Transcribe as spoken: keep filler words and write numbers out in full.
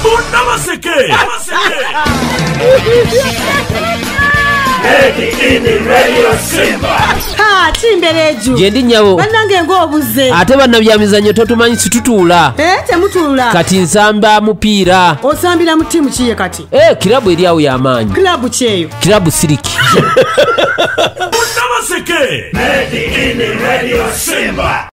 Bunnamaseke. Ha, Chimbeleju. Jendi nyabo. Banange ng'obuze. Ate bannabyamizannyo totumanyi situtuula. Eh, temutuula. Kati nsamba mupiira. Osambira mu timu kiye kati. Eh, kilabu eri awo y'amaanyi. Kilabu kyeyo. Kilabu Siriki. Bunnamaseke. Made in Radio Simba.